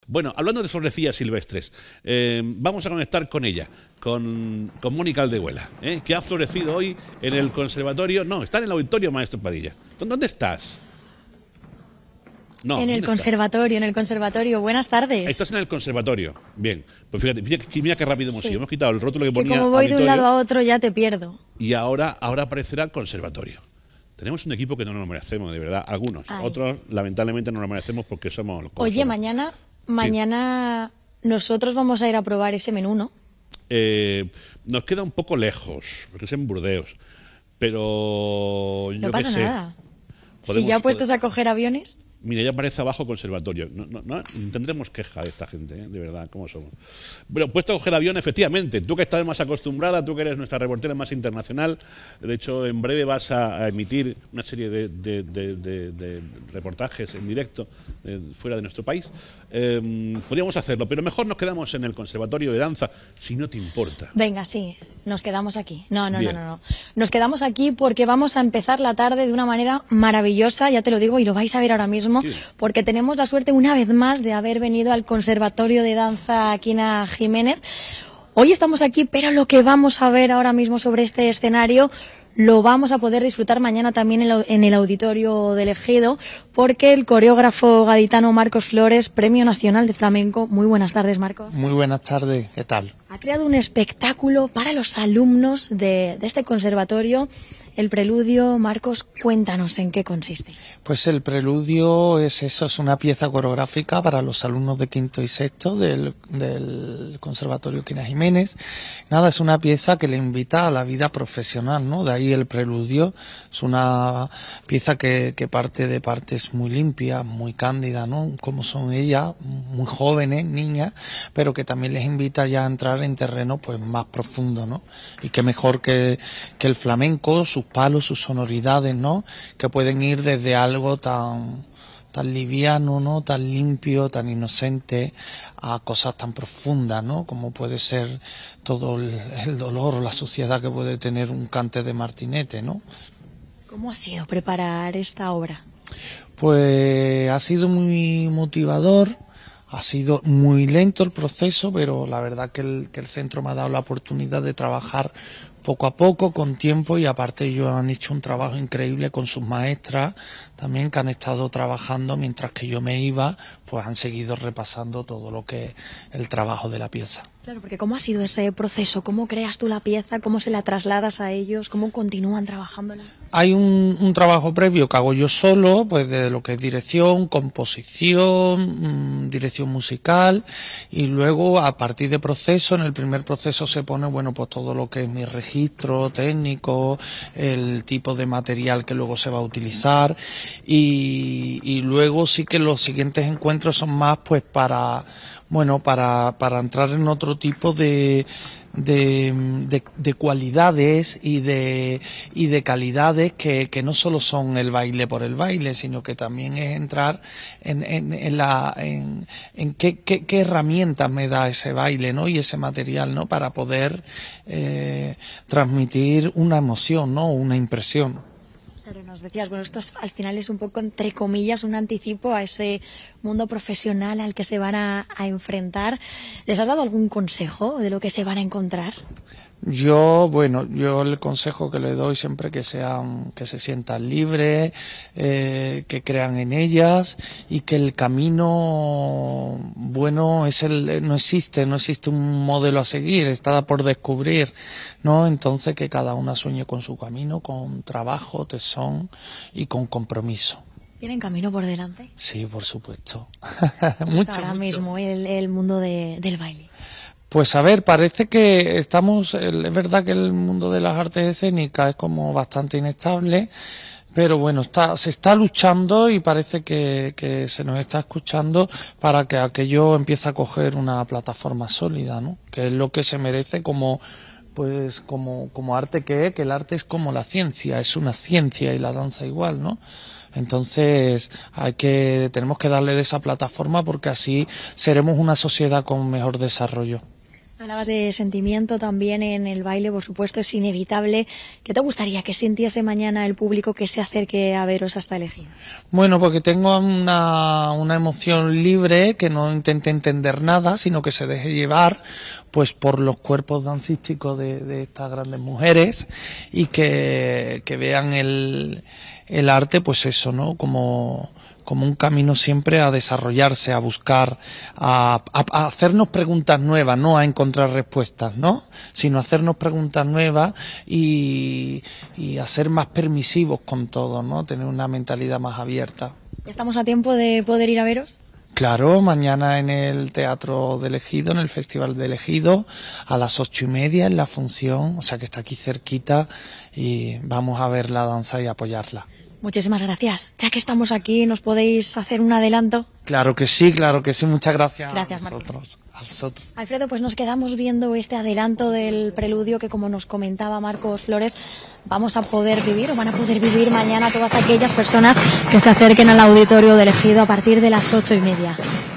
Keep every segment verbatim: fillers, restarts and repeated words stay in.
Bueno, hablando de florecillas silvestres, eh, vamos a conectar con ella, con, con Mónica Aldehuela, ¿eh? que ha florecido hoy en el conservatorio. No, está en el auditorio Maestro Padilla. ¿Dónde estás? No, en el conservatorio, está? en el conservatorio. Buenas tardes. Estás en el conservatorio. Bien. Pues fíjate, mira, mira qué rápido hemos sí. ido. Hemos quitado el rótulo que, que ponía como voy de un lado a otro ya te pierdo. Y ahora, ahora aparecerá conservatorio. Tenemos un equipo que no nos merecemos, de verdad. Algunos. Ay. Otros, lamentablemente, no nos merecemos porque somos... Oye, somos. mañana, mañana sí. nosotros vamos a ir a probar ese menú, ¿no? Eh, nos queda un poco lejos, porque es en Burdeos. Pero yo no pasa qué sé. nada. Si ya puestos a coger aviones... Mira, ya aparece abajo conservatorio. No, no, no tendremos queja de esta gente, ¿eh? De verdad, ¿cómo somos? Bueno, puesto a coger avión, efectivamente. Tú que estás más acostumbrada, tú que eres nuestra reportera más internacional. De hecho, en breve vas a, a emitir una serie de, de, de, de, de reportajes en directo eh, fuera de nuestro país. Eh, podríamos hacerlo, pero mejor nos quedamos en el Conservatorio de Danza, si no te importa. Venga, sí, nos quedamos aquí. No, no, no, no, no. Nos quedamos aquí porque vamos a empezar la tarde de una manera maravillosa, ya te lo digo, y lo vais a ver ahora mismo. Sí. Porque tenemos la suerte una vez más de haber venido al Conservatorio de Danza Quina Jiménez. Hoy estamos aquí, pero lo que vamos a ver ahora mismo sobre este escenario lo vamos a poder disfrutar mañana también en el Auditorio del Ejido, porque el coreógrafo gaditano Marcos Flores, Premio Nacional de Flamenco. Muy buenas tardes, Marcos. Muy buenas tardes, ¿qué tal? Ha creado un espectáculo para los alumnos de, de este conservatorio. El preludio, Marcos, cuéntanos en qué consiste. Pues el preludio es eso, es una pieza coreográfica para los alumnos de quinto y sexto del, del Conservatorio Quina Jiménez. Nada, es una pieza que le invita a la vida profesional, ¿no? De ahí el preludio. Es una pieza que, que parte de partes muy limpias, muy cándidas, ¿no? Como son ellas, muy jóvenes, niñas, pero que también les invita ya a entrar en terreno pues más profundo, ¿no? Y que mejor que, que el flamenco, sus palos, sus sonoridades, ¿no? Que pueden ir desde algo tan tan liviano, ¿no? Tan limpio, tan inocente, a cosas tan profundas, ¿no? Como puede ser todo el, el dolor o la suciedad que puede tener un cante de martinete, ¿no? ¿Cómo ha sido preparar esta obra? Pues ha sido muy motivador. Ha sido muy lento el proceso, pero la verdad que el, que el centro me ha dado la oportunidad de trabajar poco a poco, con tiempo, y aparte ellos han hecho un trabajo increíble con sus maestras también, que han estado trabajando mientras que yo me iba, pues han seguido repasando todo lo que es el trabajo de la pieza. Claro, porque ¿cómo ha sido ese proceso? ¿Cómo creas tú la pieza? ¿Cómo se la trasladas a ellos? ¿Cómo continúan trabajándola? Hay un, un trabajo previo que hago yo solo, pues de lo que es dirección, composición, mmm, dirección musical, y luego a partir de proceso, en el primer proceso se pone, bueno, pues todo lo que es mi registro técnico, el tipo de material que luego se va a utilizar, y, y luego sí que los siguientes encuentros son más pues para, bueno, para, para entrar en otro tipo de De, de, de cualidades y de y de calidades que, que no solo son el baile por el baile, sino que también es entrar en, en, en la en, en qué, qué, qué herramientas me da ese baile, ¿no? Y ese material, ¿no? Para poder eh, transmitir una emoción, ¿no? Una impresión. Pero nos decías, bueno, esto es, al final es un poco, entre comillas, un anticipo a ese mundo profesional al que se van a, a enfrentar. ¿Les has dado algún consejo de lo que se van a encontrar? Yo, bueno, yo el consejo que le doy siempre que sean, que se sientan libres, eh, que crean en ellas, y que el camino bueno es el, no existe, no existe un modelo a seguir, está por descubrir, ¿no? Entonces que cada una sueñe con su camino, con trabajo, tesón y con compromiso. ¿Tienen camino por delante? Sí, por supuesto. mucho, Ahora mucho. mismo el, el mundo de, del baile. Pues a ver, parece que estamos, es verdad que el mundo de las artes escénicas es como bastante inestable, pero bueno, está, se está luchando y parece que, que se nos está escuchando para que aquello empiece a coger una plataforma sólida, ¿no? Que es lo que se merece como, pues como, como arte que es, que el arte es como la ciencia, es una ciencia, y la danza igual, ¿no? Entonces hay que, tenemos que darle de esa plataforma, porque así seremos una sociedad con mejor desarrollo. Hablabas de sentimiento también en el baile, por supuesto, es inevitable. ¿Qué te gustaría que sintiese mañana el público que se acerque a veros hasta Elegido? Bueno, porque tengo una, una emoción libre, que no intente entender nada, sino que se deje llevar pues por los cuerpos dancísticos de, de estas grandes mujeres y que, que vean el, el arte, pues eso, ¿no? Como... como un camino siempre a desarrollarse, a buscar, a, a, a hacernos preguntas nuevas, no a encontrar respuestas, ¿no? Sino a hacernos preguntas nuevas y, y a ser más permisivos con todo, ¿no? Tener una mentalidad más abierta. ¿Estamos a tiempo de poder ir a veros? Claro, mañana en el Teatro de Elegido, en el Festival de Elegido, a las ocho y media en la función, o sea que está aquí cerquita y vamos a ver la danza y apoyarla. Muchísimas gracias. Ya que estamos aquí, ¿nos podéis hacer un adelanto? Claro que sí, claro que sí. Muchas gracias, gracias a vosotros. A vosotros. Alfredo, pues nos quedamos viendo este adelanto del preludio que, como nos comentaba Marcos Flores, vamos a poder vivir o van a poder vivir mañana todas aquellas personas que se acerquen al auditorio de Elegido a partir de las ocho y media.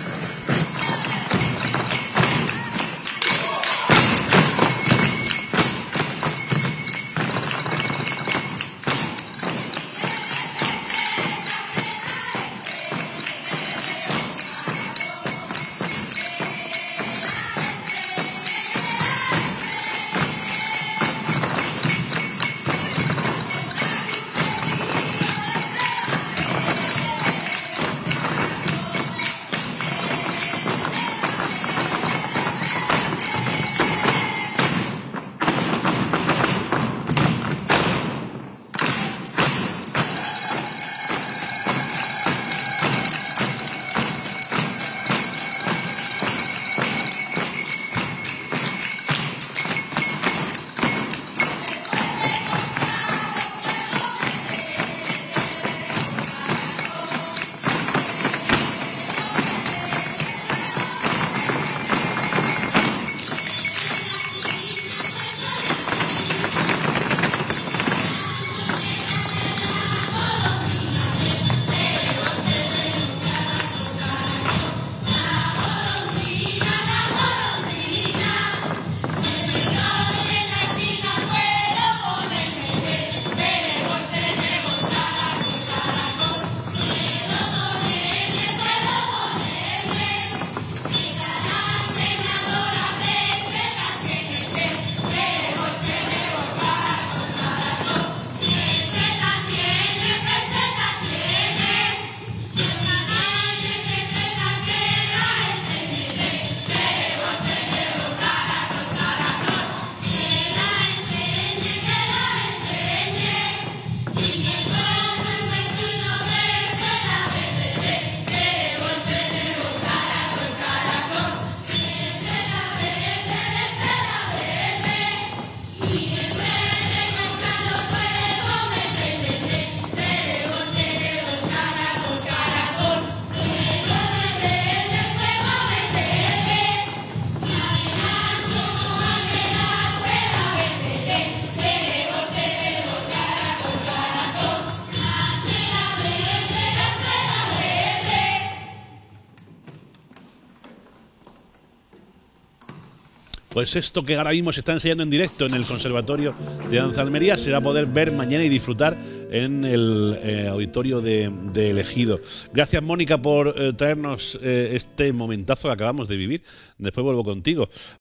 Pues esto que ahora mismo se está enseñando en directo en el Conservatorio de Danza de Almería se va a poder ver mañana y disfrutar en el eh, auditorio de, de Elegido. Gracias, Mónica, por eh, traernos eh, este momentazo que acabamos de vivir. Después vuelvo contigo.